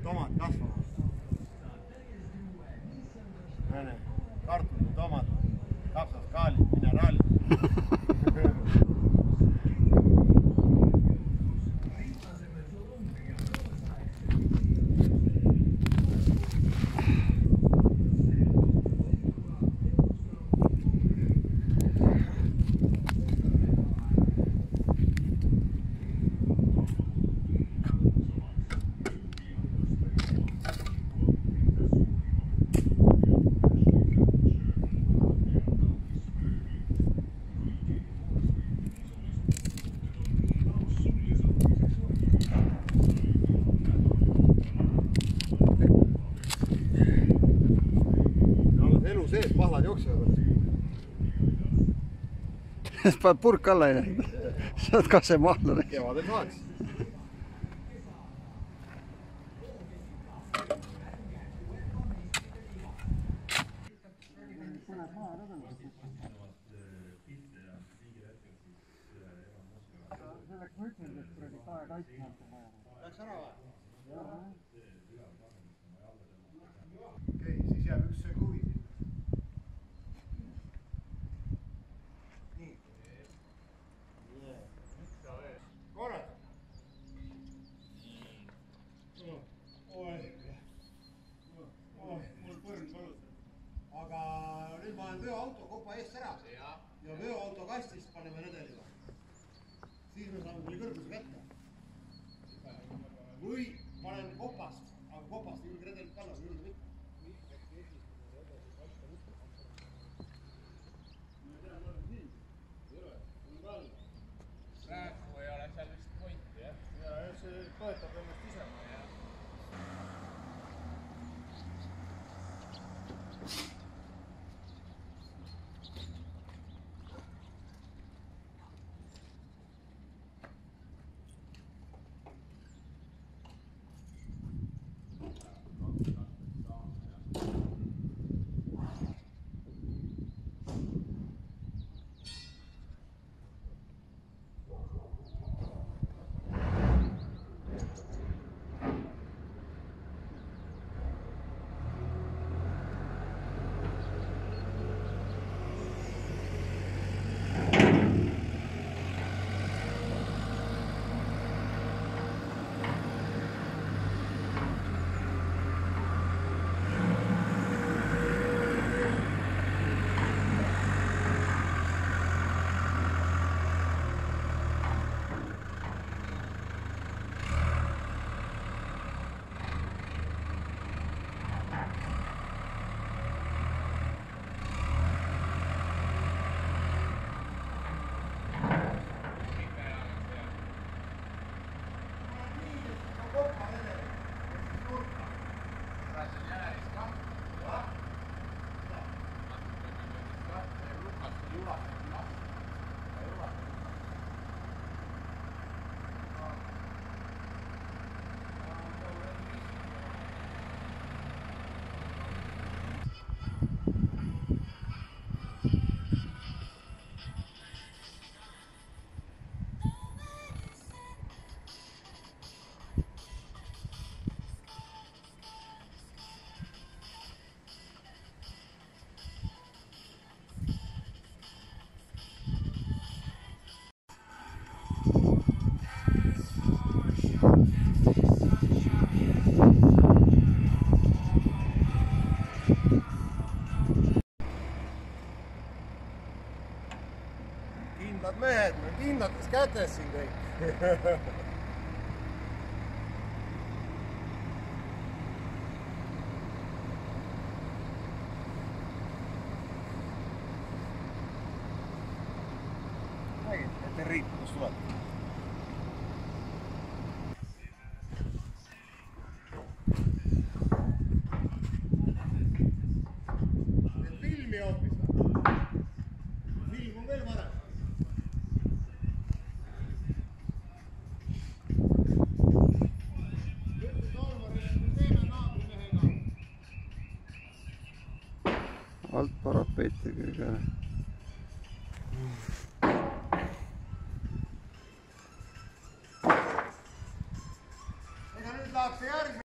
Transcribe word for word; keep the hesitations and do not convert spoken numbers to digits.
tomat kasvama. Kartulid, tomat, kapsas, kaalid, mineraalid. Elu sees mahlad jooksevad. Paned purk alla ja saad ka see mahla. Kevadel saaks. Läks ära või? Okei, siis jääb üks söö kuvi. Nii. Korrad. Oi. Mul põrn põlus. Aga nüüd ma olen veoauto kopa eest ära. Ja veoauto kastist paneme rõdelile. Siis me saame kuni kõrguse kätte. Või panen kopast, aga kopast ei julge redelit panna, ei julge mitte. Praegu ei ole seal vist pointi, jah? Ja see toetab ennast ise. Kindlad mehed, me kindlates kätes siin kõik. Nägid, ette riik, kus tuleb. Filmi hoopis või? Film on veel varem. Alt parapeeti kõige. Ega nüüd läheb see järgmine.